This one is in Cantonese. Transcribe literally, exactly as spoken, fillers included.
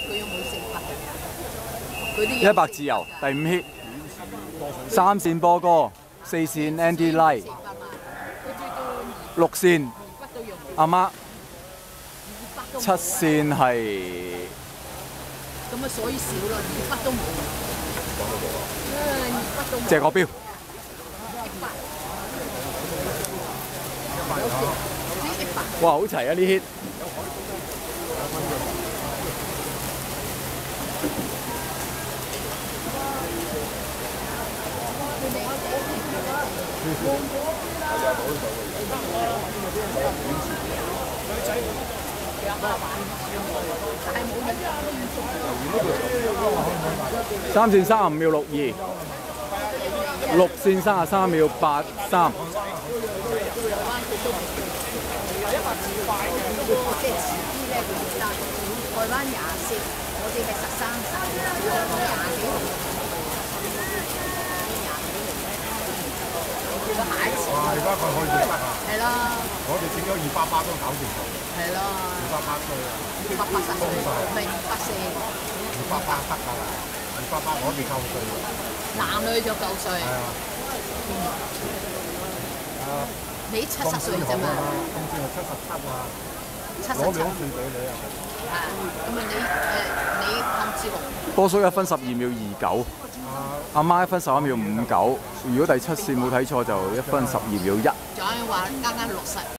佢有冇四百？佢啲一百自由第五 hit， 三線波哥，四線 Andy Lie， 六線阿媽，七線係咁啊，所以少啦，二筆都冇。二筆都冇。 謝國標。哇，好齊啊！呢 hit。三線三十五秒六二，六線三十三秒八三。 即係遲啲咧，佢哋得台灣廿四，我哋係十三十，廿幾號。個下一次。 哇！而家佢可以得啊！ 係啦。 我哋整咗二百八都搞掂咗。 係咯。 二百八歲啊！ 二百八十歲，唔係二百四。 二百八得㗎啦，二百八我哋夠歲。 男女就夠歲。 係啊。啊！ 你七十歲啫嘛。 今次係七十七啊！ 七十七。 攞兩歲俾你啊！ 啊，咁啊你誒你冚住六。 波叔一分十二秒二九，阿媽一分十一秒五九。如果第七線冇睇錯就一分十二秒一。 仲有話啱啱六十。